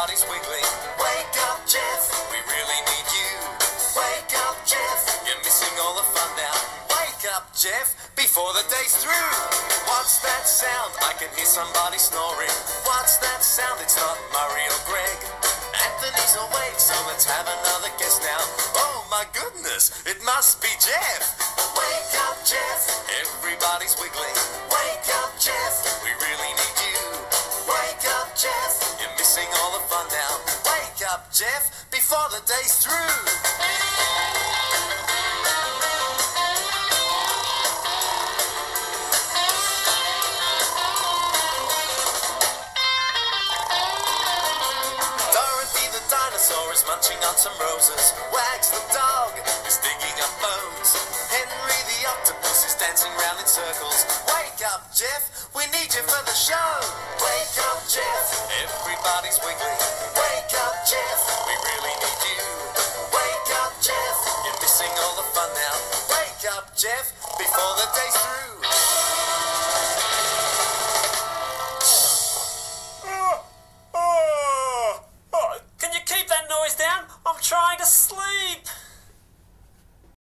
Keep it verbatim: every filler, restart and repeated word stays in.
Everybody's wiggling. Wake up, Jeff. We really need you. Wake up, Jeff. You're missing all the fun now. Wake up, Jeff, before the day's through. What's that sound? I can hear somebody snoring. What's that sound? It's not Murray or Greg. Anthony's awake, so let's have another guess now. Oh my goodness, it must be Jeff. Wake up, Jeff. Everybody's wiggling. Wake up, Jeff. We really need you. Wake up, Jeff. You're missing all the fun now. Wake up, Jeff, before the day's through. Is munching on some roses. Wags the dog is digging up bones. Henry the octopus is dancing round in circles. Wake up, Jeff, we need you for the show. Wake up, Jeff, everybody's wiggling. Wake up, Jeff, we really need you. Wake up, Jeff, you're missing all the fun now. Wake up, Jeff, before the day's through.